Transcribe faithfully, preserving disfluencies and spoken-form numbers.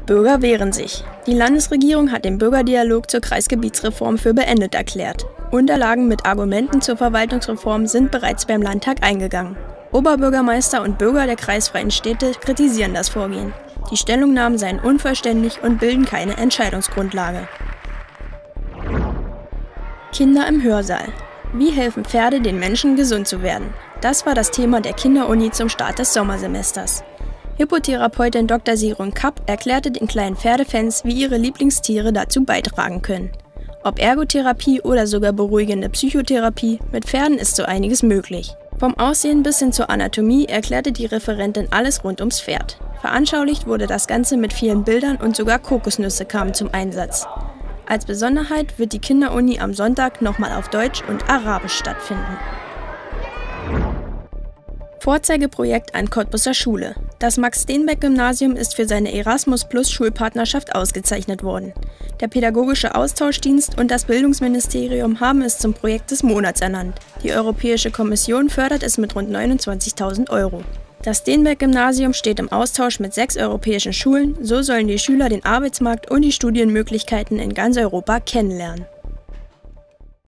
Bürger wehren sich. Die Landesregierung hat den Bürgerdialog zur Kreisgebietsreform für beendet erklärt. Unterlagen mit Argumenten zur Verwaltungsreform sind bereits beim Landtag eingegangen. Oberbürgermeister und Bürger der kreisfreien Städte kritisieren das Vorgehen. Die Stellungnahmen seien unvollständig und bilden keine Entscheidungsgrundlage. Kinder im Hörsaal. Wie helfen Pferde den Menschen, gesund zu werden? Das war das Thema der Kinderuni zum Start des Sommersemesters. Hippotherapeutin Doktor Sigrun Kapp erklärte den kleinen Pferdefans, wie ihre Lieblingstiere dazu beitragen können. Ob Ergotherapie oder sogar beruhigende Psychotherapie, mit Pferden ist so einiges möglich. Vom Aussehen bis hin zur Anatomie erklärte die Referentin alles rund ums Pferd. Veranschaulicht wurde das Ganze mit vielen Bildern und sogar Kokosnüsse kamen zum Einsatz. Als Besonderheit wird die Kinderuni am Sonntag nochmal auf Deutsch und Arabisch stattfinden. Vorzeigeprojekt an Cottbuser Schule. Das Max-Steenbeck-Gymnasium ist für seine Erasmus-Plus-Schulpartnerschaft ausgezeichnet worden. Der Pädagogische Austauschdienst und das Bildungsministerium haben es zum Projekt des Monats ernannt. Die Europäische Kommission fördert es mit rund neunundzwanzigtausend Euro. Das Steenbeck-Gymnasium steht im Austausch mit sechs europäischen Schulen, so sollen die Schüler den Arbeitsmarkt und die Studienmöglichkeiten in ganz Europa kennenlernen.